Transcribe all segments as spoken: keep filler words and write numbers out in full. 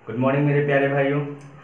Good morning मेरे प्यारे भाइयों।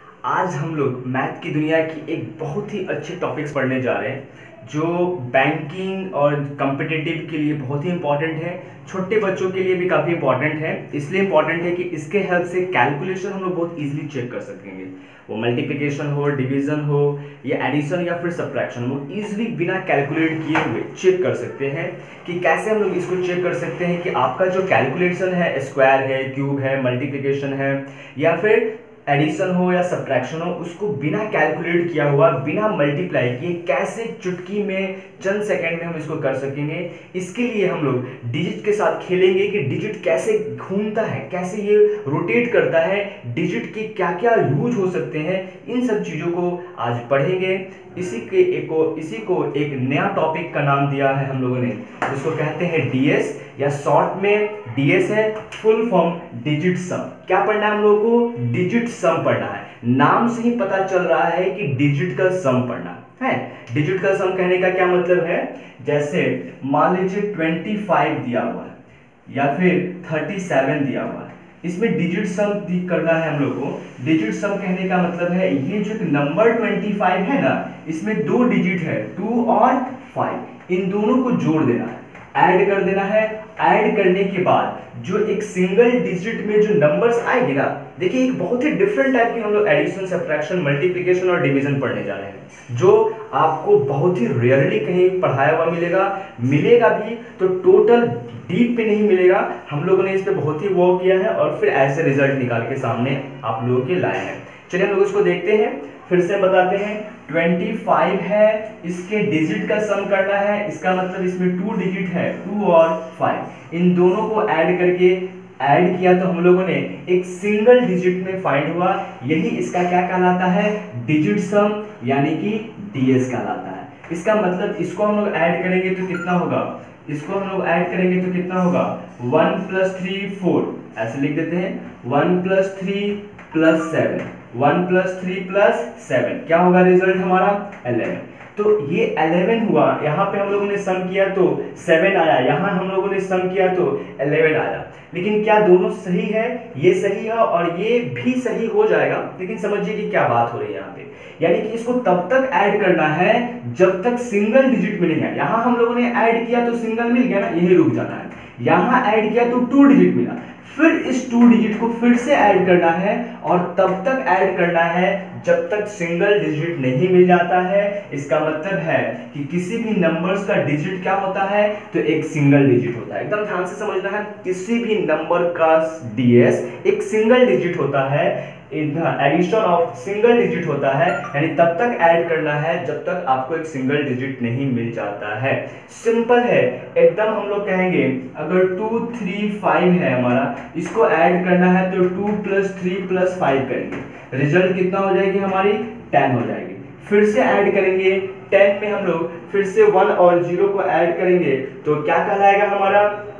आज हम लोग मैथ की दुनिया की एक बहुत ही अच्छे टॉपिक्स पढ़ने जा रहे हैं जो बैंकिंग और कॉम्पिटिटिव के लिए बहुत ही इंपॉर्टेंट है, छोटे बच्चों के लिए भी काफ़ी इंपॉर्टेंट है। इसलिए इंपॉर्टेंट है कि इसके हेल्प से कैलकुलेशन हम लोग बहुत इजीली चेक कर सकेंगे। वो मल्टीप्लिकेशन हो, डिवीजन हो या एडिशन या फिर सब्ट्रैक्शन, वो इजीली बिना कैलकुलेट किए हुए चेक कर सकते हैं। कि कैसे हम लोग इसको चेक कर सकते हैं कि आपका जो कैलकुलेशन है, स्क्वायर है, क्यूब है, मल्टीप्लिकेशन है या फिर एडिशन हो या सब्ट्रैक्शन हो, उसको बिना कैलकुलेट किया हुआ, बिना मल्टीप्लाई किए कैसे चुटकी में चंद सेकंड में हम इसको कर सकेंगे। इसके लिए हम लोग डिजिट के साथ खेलेंगे कि डिजिट कैसे घूमता है, कैसे ये रोटेट करता है, डिजिट के क्या क्या यूज हो सकते हैं, इन सब चीज़ों को आज पढ़ेंगे। इसी के एक को इसी को एक नया टॉपिक का नाम दिया है हम लोगों ने, जिसको कहते हैं डीएस या शॉर्ट में डीएस है, फुल फॉर्म डिजिट सम। क्या पढ़ना है हम लोगों को? डिजिट सम पढ़ना है। नाम से ही पता चल रहा है कि डिजिट का सम पढ़ना है। डिजिट का सम कहने का क्या मतलब है? जैसे मान लीजिए पच्चीस दिया हुआ है या फिर सैंतीस दिया हुआ है, इसमें डिजिट सम करना है हम लोग को। डिजिट सम कहने का मतलब है ये जो नंबर पच्चीस है ना, इसमें दो डिजिट है, टू और फाइव, इन दोनों को जोड़ देना है, ऐड कर देना है। ऐड करने के बाद जो एक सिंगल डिजिट में जो नंबर्स आएंगे ना, देखिए एक बहुत ही डिफरेंट टाइप की हम लोग एडिशन, सब्ट्रैक्शन, मल्टीप्लिकेशन और डिवीजन पढ़ने जा रहे हैं, जो आपको बहुत ही रेयरली कहीं पढ़ाया हुआ मिलेगा। मिलेगा भी तो टोटल डीप पे नहीं मिलेगा। हम लोगों ने इस पे बहुत ही वर्क किया है और फिर ऐसे रिजल्ट निकाल के सामने आप लोगों के लाए हैं। चलिए हम लोग इसको देखते हैं, फिर से बताते हैं। पच्चीस है, इसके डिजिट का सम करना है, इसका मतलब इसमें टू डिजिट है, टू और फाइव, इन दोनों को ऐड करके ऐड किया तो हम लोगों ने एक सिंगल डिजिट में फाइंड हुआ। यही इसका क्या कहलाता है? डिजिट सम, यानी कि डीएस कहलाता है। इसका मतलब इसको हम लोग ऐड करेंगे तो कितना होगा? इसको हम लोग ऐड करेंगे तो कितना होगा? वन प्लस थ्री फोर, ऐसे लिख देते हैं, one plus three plus seven, one plus three plus seven, क्या होगा रिजल्ट हमारा? इलेवन। तो ये इलेवन हुआ, यहाँ पे हम लोगों ने सम किया तो सेवन आया, यहाँ हम लोगों ने सम किया तो इलेवन आया। लेकिन क्या दोनों सही है? ये सही है और ये भी सही हो जाएगा, लेकिन समझिए कि क्या बात हो रही है यहाँ पे। यानी कि इसको तब तक ऐड करना है जब तक सिंगल डिजिट मिलेगा। यहाँ हम लोगों ने ऐड किया तो सिंगल मिल गया ना, यही रुक जाना है। यहाँ ऐड किया तो टू डिजिट मिला, फिर इस टू डिजिट को फिर से ऐड करना है और तब तक ऐड करना है जब तक सिंगल डिजिट नहीं मिल जाता है। इसका मतलब है कि किसी भी नंबर्स का डिजिट क्या होता है? तो एक सिंगल डिजिट होता है। एकदम ध्यान से समझना है, किसी भी नंबर का डीएस एक सिंगल डिजिट होता है, एडिशन ऑफ सिंगल डिजिट होता है, यानी तब तक ऐड करना है जब तक आपको एक सिंगल डिजिट नहीं मिल जाता है। सिंपल है एकदम। हम लोग कहेंगे अगर टू थ्री फाइव है हमारा, इसको ऐड करना है तो two plus three plus five करेंगे, रिजल्ट कितना हो जाएगी हमारी? टेन हो जाएगी। फिर से ऐड करेंगे, टेन में हम लोग फिर से वन और जीरो को ऐड करेंगे तो क्या कहलाएगा हमारा?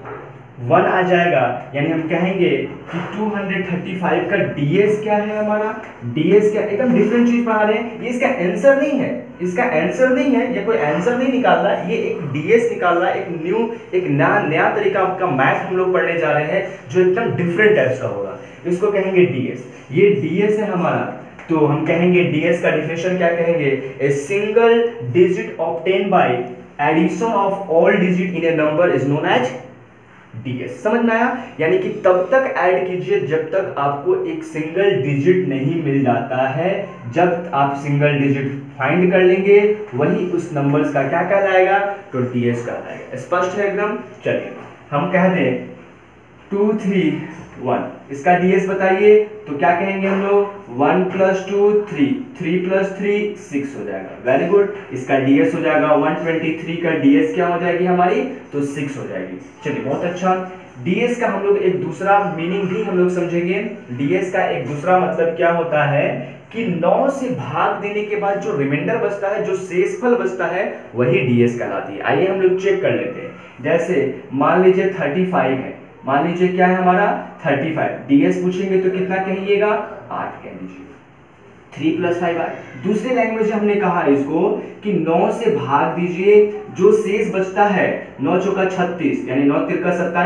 वन आ जाएगा। यानी हम कहेंगे कि टू थर्टी फाइव का डीएस क्या है हमारा? डीएस क्या? एकदम डिफरेंट चीज पढ़ा रहे हैं, ये इसका आंसर नहीं है, इसका आंसर नहीं है, ये कोई आंसर नहीं निकाल रहा है, ये एक डीएस निकाल रहा है। एक न्यू, एक नया नया तरीका का मैथ हम लोग पढ़ने जा रहे हैं जो एकदम डिफरेंट टाइप्स का होगा। इसको कहेंगे डीएस। ये डीएस है हमारा, तो हम कहेंगे डीएस का डिफिनेशन क्या कहेंगे? A single digit obtain by addition of all digit in a number is known as DS. समझ में आया? यानी कि तब तक ऐड कीजिए जब तक आपको एक सिंगल डिजिट नहीं मिल जाता है। जब आप सिंगल डिजिट फाइंड कर लेंगे वही उस नंबर्स का क्या कहलाएगा? तो डीएस कहलाएगा। स्पष्ट है एकदम? चलिए हम कह दें टू थ्री वन, इसका डीएस बताइए तो क्या कहेंगे हम लोग? One plus two three, three plus three six हो जाएगा। Very good. इसका डीएस हो जाएगा वन ट्वेंटी थ्री का डीएस क्या हो जाएगी हमारी? तो सिक्स हो जाएगी। चलिए बहुत अच्छा। डीएस का हम लोग एक दूसरा मीनिंग भी हम लोग समझेंगे। डीएस का एक दूसरा मतलब क्या होता है कि नौ से भाग देने के बाद जो रिमाइंडर बचता है, जो शेषफल बचता है, वही डीएस कहलाती है। आइए हम लोग चेक कर लेते हैं। जैसे मान लीजिए थर्टी फाइव है, मान लीजिए क्या है हमारा? Thirty five. डीएस पूछेंगे तो कितना कहिएगा? आठ कह दीजिए। थ्री प्लस फाइव आठ। दूसरे लैंग्वेज में हमने कहा इसको कि नौ से भाग दीजिए, जो शेष बचता है, नौ चौका छत्तीस, यानी नौ तिरका सत्ताईस,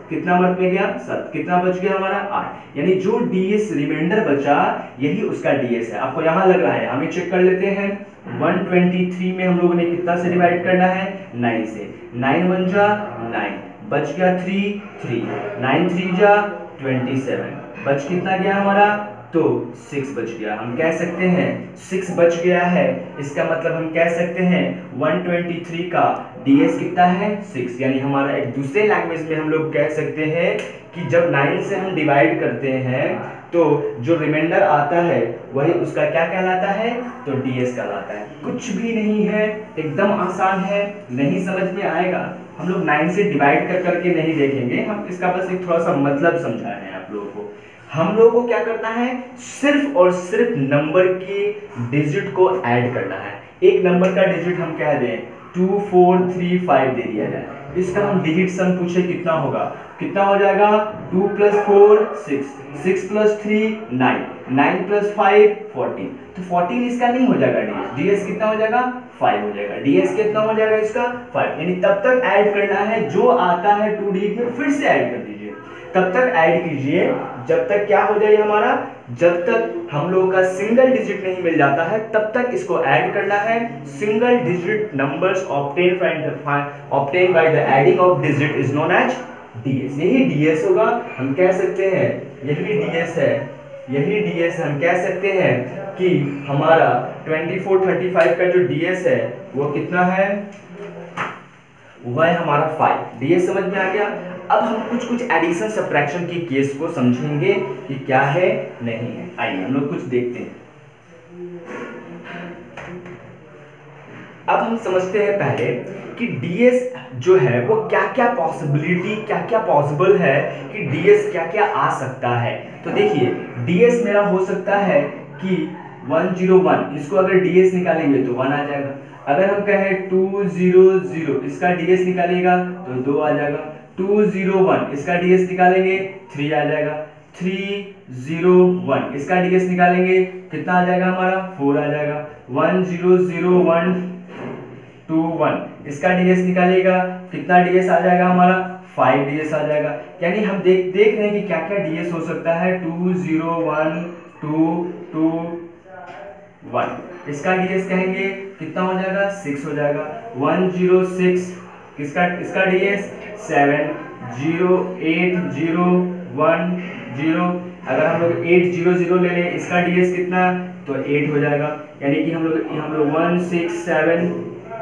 कितना वर्क में गया सात, कितना बच गया हमारा आठ, यानी जो डीएस रिमाइंडर बचा यही उसका डीएस है। आपको यहाँ लग रहा है, हमें चेक कर लेते हैं। एक सौ तेईस में हम लोगों ने कितना से डिवाइड करना है, नौ से, नौ वन जा नौ, बच गया थ्री, थ्री, नौ थ्री जा सत्ताईस, बच कितना गया हमारा, तो सिक्स बच गया। हम कह सकते हैं सिक्स बच गया है, इसका मतलब हम कह सकते हैं एक सौ तेईस का डीएस कितना है सिक्स, यानी हमारा एक दूसरे लैंग्वेज में हम लोग कह सकते हैं कि जब नाइन से हम डिवाइड करते हैं तो जो रिमाइंडर आता है वही उसका क्या कहलाता है, तो डीएस कहलाता है। कुछ भी नहीं है, एकदम आसान है, नहीं समझ में आएगा हम लोग नाइन से डिवाइड कर करके नहीं देखेंगे, हम इसका बस एक थोड़ा सा मतलब समझा रहे हैं आप लोगों को। हम लोगों को क्या करना है, सिर्फ और सिर्फ नंबर के डिजिट को ऐड करना है। एक नंबर का डिजिट हम कह दें टू फोर थ्री फाइव दे दिया जाए, इसका हम डिजिट सम पूछे कितना होगा, कितना हो जाएगा, two plus four six, six plus three nine, nine plus five fourteen, तो फोर्टीन इसका नहीं हो जाएगा डीएस, डीएस कितना हो जाएगा फाइव हो जाएगा, डीएस कितना हो जाएगा इसका फाइव, यानी तब तक ऐड करना है जो आता है टू डिजिट में फिर से ऐड कर दीजिए, तब तक ऐड कीजिए जब तक क्या हो जाए हमारा, जब तक हम लोगों का सिंगल डिजिट नहीं मिल जाता है तब तक इसको ऐड करना है। Single digit numbers obtain obtain by the adding of digit is known as DS, यही डीएस होगा। हम कह सकते हैं यही डीएस है, यही डीएस हम कह सकते हैं कि हमारा चौबीस पैंतीस का जो डीएस है वो कितना है, वह है हमारा फाइव। डीएस समझ में आ गया। अब हम कुछ कुछ एडिशन सब्ट्रैक्शन के केस को समझेंगे कि क्या है नहीं है। आइए हम लोग कुछ देखते हैं। अब हम समझते हैं पहले कि डीएस जो है वो क्या क्या पॉसिबिलिटी, क्या क्या पॉसिबल है कि डीएस क्या क्या आ सकता है। तो देखिए डीएस मेरा हो सकता है कि वन जीरो वन, इसको अगर डीएस निकालेंगे तो वन आ जाएगा। अगर हम कहें टू जीरो जीरो, इसका डीएस निकालेगा तो दो आ जाएगा। टू जीरो वन, इसका डीएस निकालेंगे थ्री आ जाएगा। थ्री जीरो वन, इसका डीएस निकालेंगे कितना आ जाएगा हमारा, फोर आ जाएगा। One zero zero one two one, इसका डीएस निकालेगा कितना डीएस आ जाएगा हमारा, फाइव डीएस आ जाएगा। यानी हम देख देख रहे हैं कि क्या क्या डीएस हो सकता है। Two zero one two two one, इसका डीएस कहेंगे कितना हो जाएगा, सिक्स हो जाएगा। वन जीरो सिक्स, किसका इसका DS seven. Zero eight zero one zero, अगर हम लोग एट जीरो जीरो ले लें, इसका डीएस कितना, तो एट हो जाएगा। यानी कि हम लोग हम लोग one six seven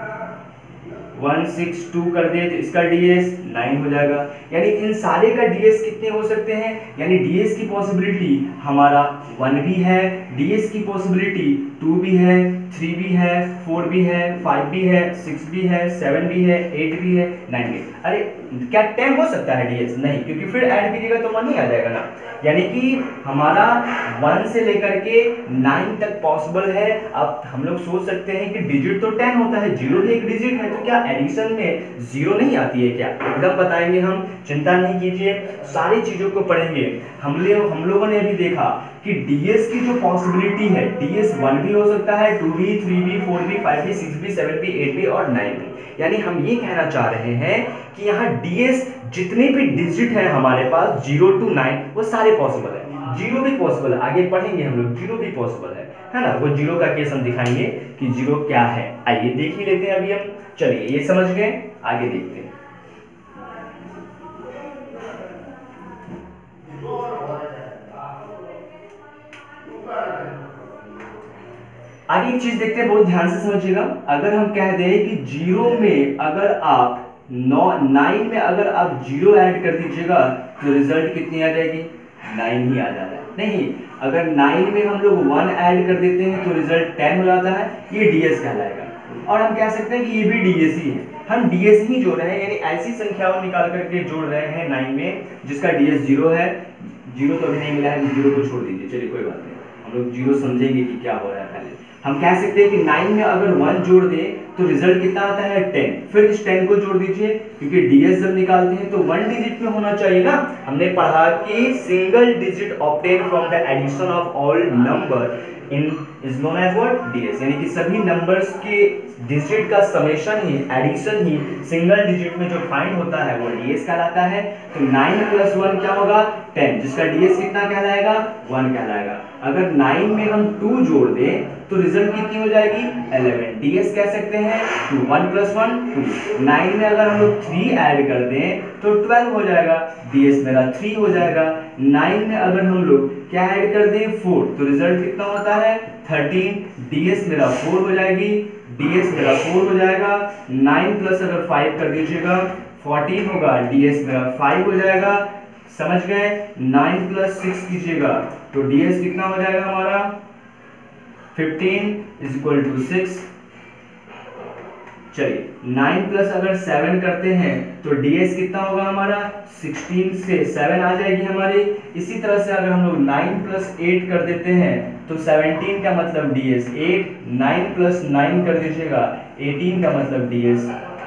one six two कर दे तो इसका डीएस नाइन हो जाएगा। यानी इन सारे का डीएस कितने हो सकते हैं, यानी डीएस की पॉसिबिलिटी हमारा वन भी है, डीएस की पॉसिबिलिटी टू भी है, थ्री भी है, फोर भी है, फाइव भी है, सिक्स भी है, सेवन भी है, एट भी है, नाइन भी। अरे क्या टेन हो सकता है डीएस, नहीं, क्योंकि फिर ऐड कीजिएगा तो वन ही आ जाएगा ना। यानी कि हमारा वन से लेकर के नाइन तक पॉसिबल है। अब हम लोग सोच सकते हैं कि डिजिट तो टेन होता है, जीरो भी एक डिजिट है, तो क्या एडिशन में जीरो नहीं आती है क्या? एकदम बताएंगे हम, चिंता नहीं कीजिए, सारी चीजों को पढ़ेंगे। हम लोग हम लोगों ने अभी देखा कि डीएस की जो पॉसिबिलिटी है, डीएस वन भी हो सकता है, टू भी, थ्री भी, फोर भी, फाइव भी, सिक्स भी, सेवन भी, एट भी और नाइन भी। यानी हम ये कहना चाह रहे हैं कि यहाँ डीएस जितने भी डिजिट है हमारे पास जीरो टू नाइन वो सारे पॉसिबल है। जीरो भी पॉसिबल है, आगे पढ़ेंगे हम लोग, जीरो भी पॉसिबल है, है ना। वो जीरो का केस हम दिखाएंगे कि जीरो क्या है। आइए देख ही लेते हैं अभी हम। चलिए ये समझ गए, आगे देखते हैं। आगे एक चीज देखते हैं, बहुत ध्यान से समझिएगा। अगर हम कह दें कि जीरो में अगर आप नौ नाइन में अगर आप जीरो ऐड कर दीजिएगा तो रिजल्ट कितनी आ जाएगी, नाइन ही आ जाता है। नहीं, अगर नाइन में हम लोग वन ऐड कर देते हैं तो रिजल्ट टेन हो जाता है, ये डीएस कहलाएगा। और हम कह सकते हैं कि ये भी डीएस ही है, हम डीएस ही जोड़ रहे हैं, यानी ऐसी संख्याओं निकाल करके जोड़ रहे हैं नाइन में जिसका डीएस जीरो है। जीरो तो अभी नहीं मिला है, जीरो को छोड़ दीजिए, चलिए कोई बात नहीं। हम लोग जीरो समझेंगे कि क्या हो रहा है। पहले हम कह सकते हैं कि नाइन में अगर वन जोड़ दें तो रिजल्ट कितना आता है टेन। फिर इस टेन को जोड़ दीजिए, क्योंकि डीएस जब निकालते हैं तो वन डिजिट में होना चाहिए ना। हमने पढ़ा कि single digit obtain from the addition of all number in is known as what, DS. यानी कि सभी नंबर्स के डिजिट का समेशन ही, एडिशन ही सिंगल डिजिट में जो फाइंड होता है वो डीएस कहलाता है। तो नाइन प्लस वन क्या होगा, टेन, जिसका डीएस कितना कहलाएगा, वन कहलाएगा। अगर नाइन में हम टू जोड़ दें तो रिजल्ट कितनी हो जाएगी, इलेवन। डीएस कह सकते हैं two, one plus one two. Nine में अगर हम लोग थ्री ऐड कर दें तो ट्वेल्व हो जाएगा, डीएस मेरा थ्री हो जाएगा। नाइन में अगर हम लोग क्या ऐड कर दें, फोर, तो रिजल्ट कितना होता है थर्टीन, डीएस मेरा फोर हो जाएगी, डीएस मेरा फोर हो जाएगा। नाइन प्लस अगर फाइव कर दीजिएगा फोर्टीन होगा, डीएस मेरा फाइव हो जाएगा। समझ गए। नाइन प्लस सिक्स कीजिएगा तो डीएस कितना हो जाएगा हमारा fifteen is equal to six. चलिए नाइन प्लस अगर सेवन करते हैं तो डीएस कितना होगा हमारा सिक्सटीन, से सेवन आ जाएगी हमारी। इसी तरह से अगर हम लोग नाइन प्लस एट कर देते हैं तो सेवनटीन का मतलब DS eight, nine plus nine कर दीजिएगा एटीन का मतलब डीएस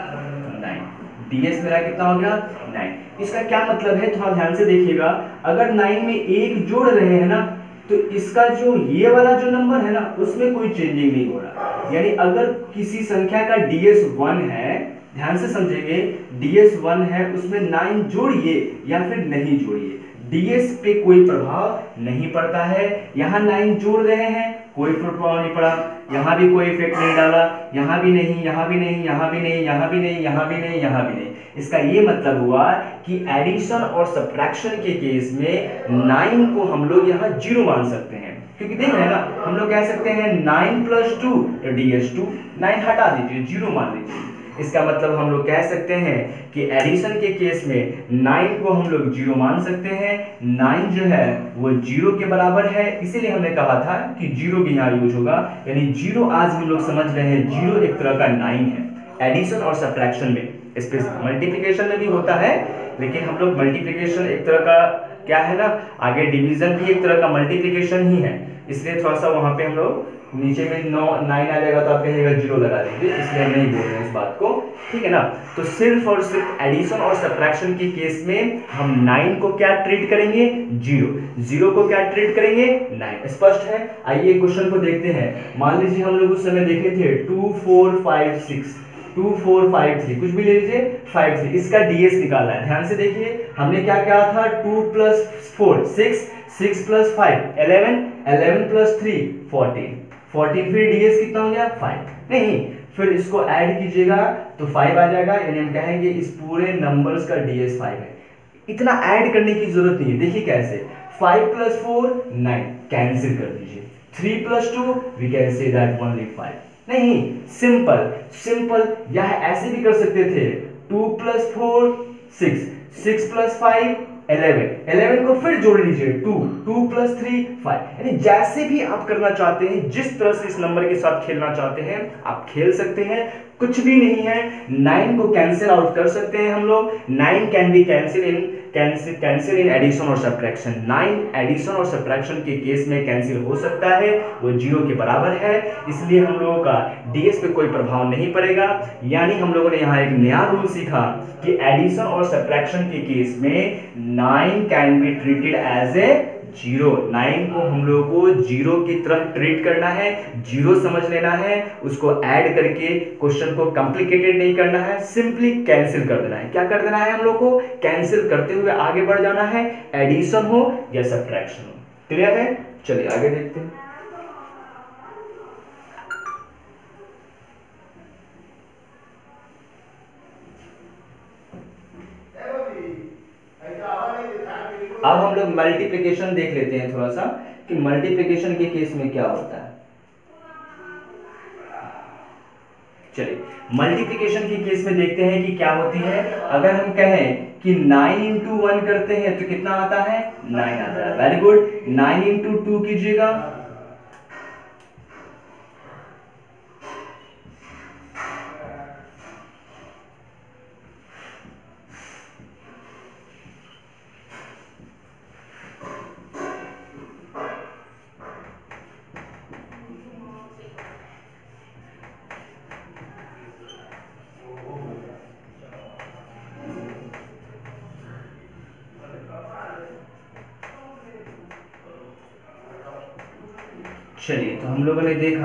नाइन। डीएस मेरा कितना हो गया नाइन। इसका क्या मतलब है, थोड़ा ध्यान से देखिएगा। अगर नाइन में एक जोड़ रहे हैं ना तो इसका जो ये वाला जो नंबर है ना उसमें कोई चेंजिंग नहीं हो रहा। यानी अगर किसी संख्या का डीएस वन है, ध्यान से समझेंगे, डीएस वन है उसमें नाइन जोड़िए या फिर नहीं जोड़िए, डीएस पे कोई प्रभाव नहीं पड़ता है। यहाँ नाइन जोड़ रहे हैं कोई प्रभाव नहीं पड़ा, यहाँ भी कोई इफेक्ट नहीं डाला, यहाँ भी नहीं, यहाँ भी नहीं, यहाँ भी नहीं, यहाँ भी नहीं, यहाँ भी नहीं, यहाँ भी नहीं। इसका ये मतलब हुआ कि एडिशन और सब्ट्रैक्शन के केस में नाइन को हम लोग यहाँ जीरो मान सकते हैं, क्योंकि देख रहे हैं ना, हम लोग कह सकते हैं nine plus two DS two, nine हटा दीजिए जीरो मान लीजिए। इसका मतलब हम लोग कह सकते हैं कि एडिशन के केस में नाइन को हम लोग जीरो मान सकते हैं। नाइन जो है वो जीरो के बराबर है, इसीलिए हमने कहा था कि जीरो भी यहाँ यूज होगा। यानी जीरो आज हम लोग समझ रहे हैं, जीरो एक तरह का नाइन है एडिशन और सब्ट्रैक्शन में। स्पेशली मल्टीप्लिकेशन में भी होता है, लेकिन हम लोग मल्टीप्लिकेशन एक तरह का क्या है ना, आगे डिवीजन भी एक तरह का मल्टीप्लिकेशन ही है, इसलिए थोड़ा सा वहां पे हम लोग नीचे में नौ नाइन आ जाएगा तो आप कहिएगा जीरो लगा दीजिए, इसलिए हम नहीं बोल रहे हैं इस बात को, ठीक है ना। तो सिर्फ और सिर्फ एडिशन और सब्ट्रैक्शन के केस में हम नाइन को क्या ट्रीट करेंगे, जीरो, जीरो को क्या ट्रीट करेंगे, नाइन। स्पष्ट है। आइए क्वेश्चन को देखते हैं। मान लीजिए हम लोग उस समय देखे थे two four five six, two four five three, कुछ भी ले लीजिए, फाइव थ्री, इसका डीएस निकालना है। ध्यान से देखिए हमने क्या क्या था, two plus four six, six plus five eleven, eleven plus three fourteen, fourteen, फिर डीएस कितना हो गया फाइव, नहीं फिर इसको ऐड कीजिएगा तो फाइव आ जाएगा, यानी हम कहेंगे इस पूरे नंबर्स का डीएस फाइव है। इतना ऐड करने की जरूरत नहीं है, देखिए कैसे, five plus four nine, cancel कर दीजिए, three plus two we can say that only five, नहीं सिंपल सिंपल, यह ऐसे भी कर सकते थे, two plus four six, six plus five eleven, eleven को फिर जोड़ लीजिए, two, two plus three five, यानी जैसे भी आप करना चाहते हैं, जिस तरह से इस नंबर के साथ खेलना चाहते हैं आप खेल सकते हैं, कुछ भी नहीं है। नाइन को कैंसिल आउट कर सकते हैं हम लोग, nine can be cancel in cancel cancel in addition और सब्ट्रैक्शन। नाइन एडिशन और सब्ट्रैक्शन के केस में कैंसिल हो सकता है, वो जीरो के बराबर है, इसलिए हम लोगों का डीएस पे कोई प्रभाव नहीं पड़ेगा। यानी हम लोगों ने यहाँ एक नया रूल सीखा कि एडिशन और सब्ट्रैक्शन के केस में nine can be treated as a zero. Nine को हम लोगों को जीरो की तरह ट्रीट करना है, जीरो समझ लेना है, उसको ऐड करके क्वेश्चन को कॉम्प्लिकेटेड नहीं करना है, सिंपली कैंसिल कर देना है। क्या कर देना है हम लोग को, कैंसिल करते हुए आगे बढ़ जाना है, एडिशन हो या सब्ट्रैक्शन हो। क्लियर है। चलिए आगे देखते हैं। अब हम लोग मल्टीप्लिकेशन देख लेते हैं थोड़ा सा कि मल्टीप्लिकेशन के केस में क्या होता है। चलिए मल्टीप्लिकेशन के केस में देखते हैं कि क्या होती है। अगर हम कहें कि नाइन इंटू वन करते हैं तो कितना आता है, नाइन आता है। Very good. Nine into two कीजिएगा, चलिए, तो हम लोगों ने देखा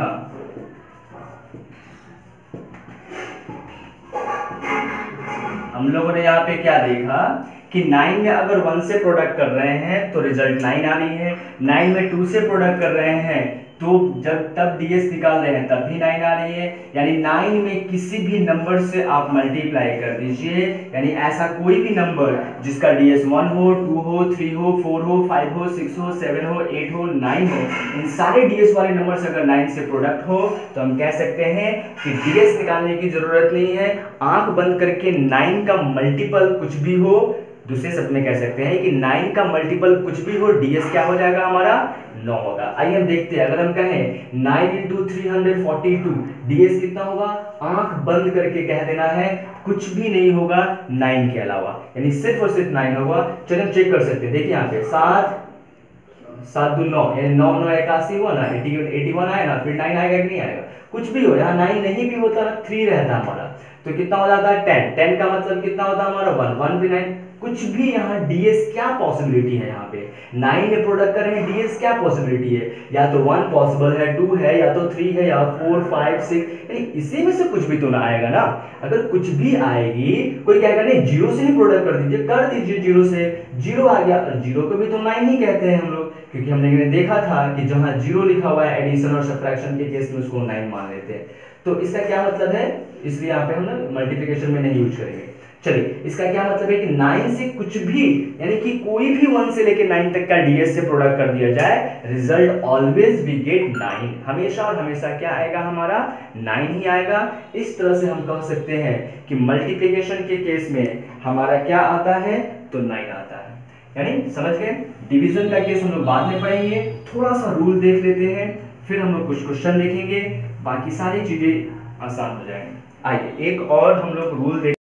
हम लोगों ने यहाँ पे क्या देखा कि नाइन में अगर वन से प्रोडक्ट कर रहे हैं तो रिजल्ट नाइन आ रही है, नाइन में टू से प्रोडक्ट कर रहे हैं तो जब तब डीएस निकाल रहे हैं तब भी नाइन आ रही है। यानी नाइन में किसी भी नंबर से आप मल्टीप्लाई कर दीजिए, यानी ऐसा कोई भी नंबर जिसका डीएस वन हो, टू हो, थ्री हो, फोर हो, फाइव हो, सिक्स हो, सेवन हो, एट हो, नाइन हो, इन सारे डीएस वाले नंबर से अगर नाइन से प्रोडक्ट हो तो हम कह सकते हैं कि डीएस निकालने की जरूरत नहीं है। आंख बंद करके नाइन का मल्टीपल कुछ भी हो, दूसरे शब्द में कह सकते हैं कि नाइन का मल्टीपल कुछ भी हो, डीएस क्या हो जाएगा हमारा नौ होगा। आइए हम देखते हैं, अगर हम कहें nine into three hundred forty two, DS कितना होगा? आंख बंद करके कह देना है, कुछ भी नहीं होगा नाइन के अलावा, यानी सिर्फ और सिर्फ नाइन होगा। चलिए हम चेक कर सकते हैं, देखिए यहाँ पे सात सात दो नौ, यानी नौ नौ इक्यासी हुआ ना, एटी एटी वन आया ना, फिर नाइन आएगा कि नहीं आएगा? कुछ भी हो, यहाँ नाइन नहीं भी होता ना, थ्री रहता हमारा, तो कितना हो जाता है टेन। टेन का मतलब कितना होता है हमारा वन, वन भी नाइन, कुछ भी यहाँ डीएस क्या पॉसिबिलिटी है? यहाँ पे नाइन में प्रोडक्ट कर रहे हैं, डीएस क्या पॉसिबिलिटी है? या तो वन पॉसिबल है, टू है, या तो थ्री है, या फोर फाइव सिक्स, यानी इसी में से कुछ भी तो ना आएगा ना। अगर कुछ भी आएगी, कोई कहेगा नहीं जीरो से ही प्रोडक्ट कर दीजिए, कर दीजिए जीरो से, जीरो आ गया, जीरो को भी तो नाइन ही कहते हैं हम लोग, क्योंकि हमने देखा था कि जहां जीरो लिखा हुआ है एडिशन और सब्ट्रैक्शन के केस में उसको नाइन मान लेते हैं। तो इसका क्या मतलब है, इसलिए यहाँ पे हम लोग मल्टीप्लिकेशन में नहीं यूज करेंगे। चलिए, इसका क्या मतलब है कि नाइन से कुछ भी, यानी कि कोई भी वन से लेके नाइन तक का डीएस से प्रोडक्ट कर दिया जाए, result always we get nine, हमेशा और हमेशा क्या आएगा हमारा नाइन ही आएगा। इस तरह से हम कह सकते हैं कि मल्टीप्लिकेशन के केस में हमारा क्या आता है तो नाइन आता है, यानी समझ गए। डिवीजन का केस हम लोग बाद में पढ़ेंगे, थोड़ा सा रूल देख लेते हैं, फिर हम लोग कुछ क्वेश्चन देखेंगे, बाकी सारी चीजें आसान हो जाएंगी। आइए एक और हम लोग रूल देख